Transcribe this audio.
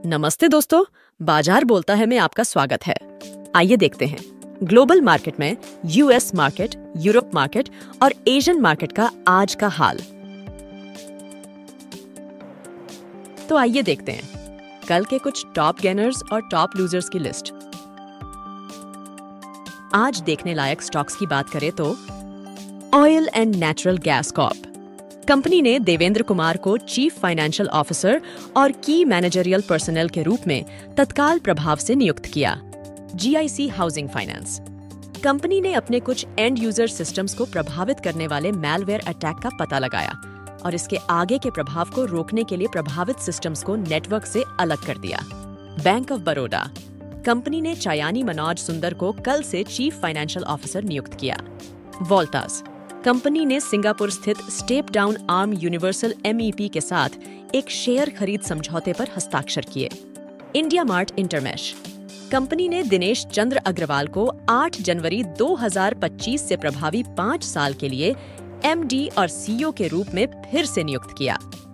नमस्ते दोस्तों, बाजार बोलता है में आपका स्वागत है। आइए देखते हैं ग्लोबल मार्केट में यूएस मार्केट, यूरोप मार्केट और एशियन मार्केट का आज का हाल। तो आइए देखते हैं कल के कुछ टॉप गेनर्स और टॉप लूजर्स की लिस्ट। आज देखने लायक स्टॉक्स की बात करें तो oil and natural gas corp company ने देवेंद्र कुमार को चीफ फाइनेंशियल ऑफिसर और की मैनेजरियल पर्सनल के रूप में तत्काल प्रभाव से नियुक्त किया। जीआईसी हाउसिंग फाइनेंस कंपनी ने अपने कुछ एंड यूजर सिस्टम्स को प्रभावित करने वाले मैलवेयर अटैक का पता लगाया और इसके आगे के प्रभाव को रोकने के लिए प्रभावित सिस्टम्स को नेटवर्क से अलग कर दिया। बैंक ऑफ बड़ौदा कंपनी ने चयानी मनोज सुंदर को कल से चीफ फाइनेंशियल ऑफिसर नियुक्त किया। वोल्टास कंपनी ने सिंगापुर स्थित step down arm universal MEP के साथ एक शेयर खरीद समझौते पर हस्ताक्षर किए। इंडिया मार्ट इंटरमेश कंपनी ने दिनेश चंद्र अग्रवाल को 8 जनवरी 2025 से प्रभावी 5 साल के लिए MD और CEO के रूप में फिर से नियुक्त किया।